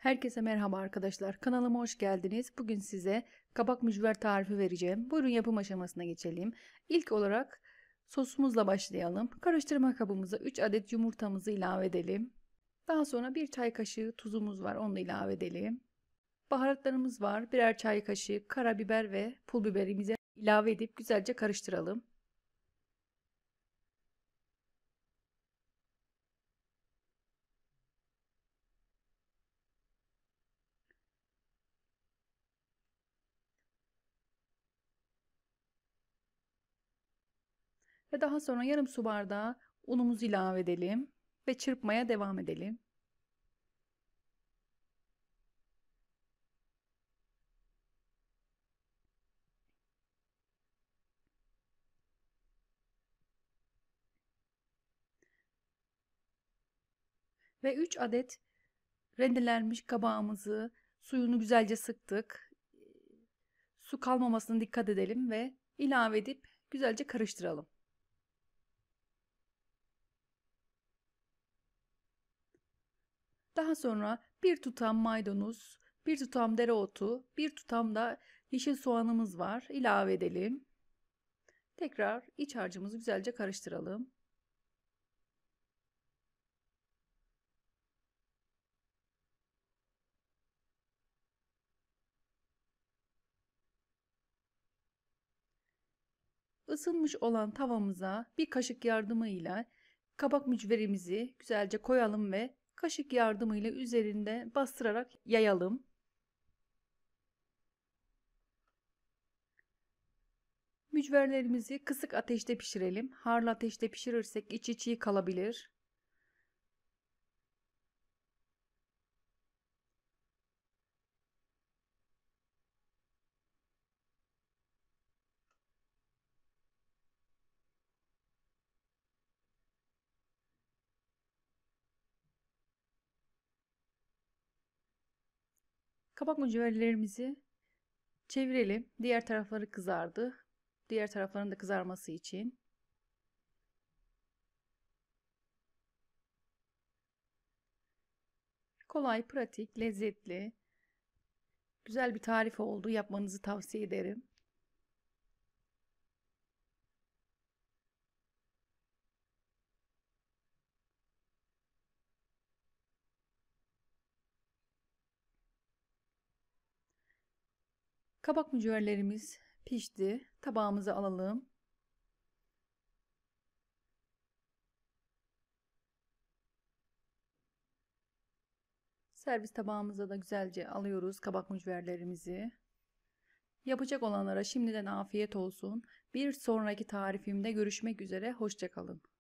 Herkese merhaba arkadaşlar. Kanalıma hoş geldiniz. Bugün size kabak mücver tarifi vereceğim. Buyurun yapım aşamasına geçelim. İlk olarak sosumuzla başlayalım. Karıştırma kabımıza 3 adet yumurtamızı ilave edelim. Daha sonra 1 çay kaşığı tuzumuz var. Onu da ilave edelim. Baharatlarımız var. Birer çay kaşığı karabiber ve pul biberimizi ilave edip güzelce karıştıralım. Ve daha sonra yarım su bardağı unumuzu ilave edelim ve çırpmaya devam edelim. Ve 3 adet rendelenmiş kabağımızı suyunu güzelce sıktık. Su kalmamasına dikkat edelim ve ilave edip güzelce karıştıralım. Daha sonra bir tutam maydanoz, bir tutam dereotu, bir tutam da yeşil soğanımız var. İlave edelim. Tekrar iç harcımızı güzelce karıştıralım. Isınmış olan tavamıza bir kaşık yardımıyla kabak mücverimizi güzelce koyalım ve kaşık yardımıyla üzerinde bastırarak yayalım. Mücverlerimizi kısık ateşte pişirelim. Harlı ateşte pişirirsek içi çiğ kalabilir. Kabak mücverlerimizi çevirelim. Diğer tarafları kızardı. Diğer tarafların da kızarması için. Kolay, pratik, lezzetli, güzel bir tarif oldu. Yapmanızı tavsiye ederim. Kabak mücverlerimiz pişti. Tabağımıza alalım. Servis tabağımıza da güzelce alıyoruz kabak mücverlerimizi. Yapacak olanlara şimdiden afiyet olsun. Bir sonraki tarifimde görüşmek üzere. Hoşça kalın.